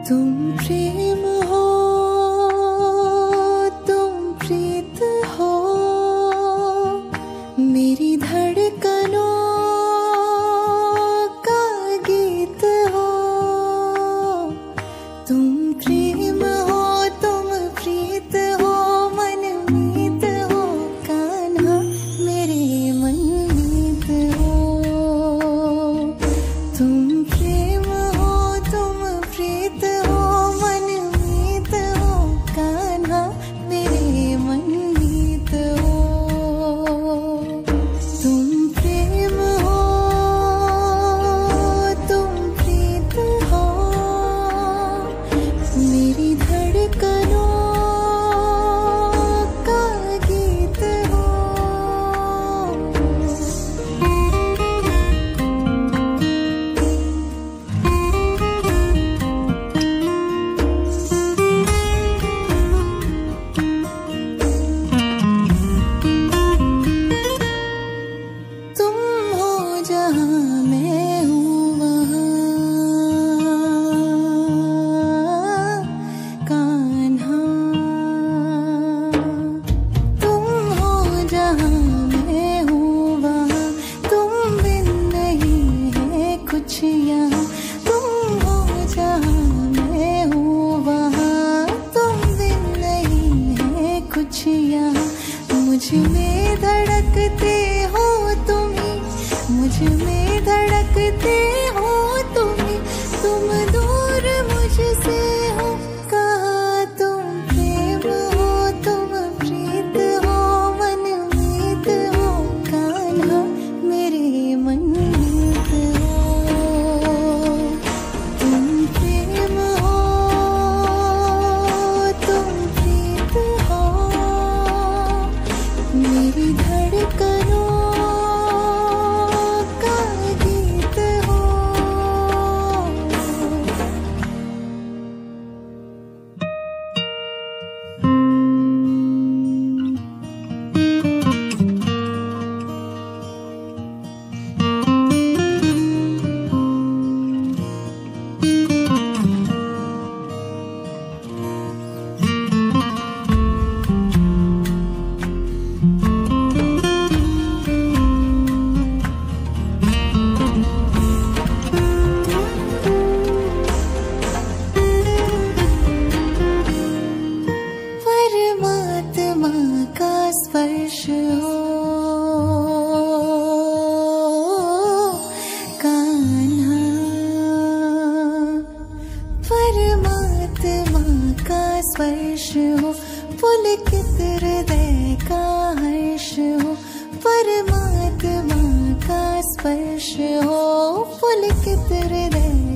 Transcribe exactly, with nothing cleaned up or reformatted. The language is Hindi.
तुम प्रेम हो, तुम प्रीत हो, मेरी धड़कनों का गीत हो। तुम प्रेम हो, तुम प्रीत हो, मनमीत हो, कान्हा मेरे मनमीत हो। तुम प्रेम हो, तुम प्रीत हो, मनमीत हो, कान्हा मेरे मनमीत हो। तुम प्रेम हो, तुम प्रीत हो, मेरी धड़कनों का गीत हो। तुम हो जहाँ मैं हूँ वहाँ, कान्हा। तुम हो जहाँ मैं हूँ वहाँ, तुम बिन नहीं है कुछ यहाँ। तुम हो जहाँ मैं हूँ वहाँ, तुम बिन नहीं है कुछ यहाँ। मुझ में धड़कते हो तुम ही, मुझ में धड़कते हो तुम ही, तुम दूर मुझसे हो कहाँ। तुम प्रेम हो, तुम प्रीत हो, मनमीत हो, कान्हा मेरे मनमीत हो। तुम प्रेम हो, तुम प्रीत हो, मेरी धड़कनों का गीत हो। परमात्मा का स्पर्श हो, कान्हा। परमात्मा का स्पर्श हो, पुलकित हृदय का हर्ष हो। परमात्मा का स्पर्श हो, पुलकित हृदय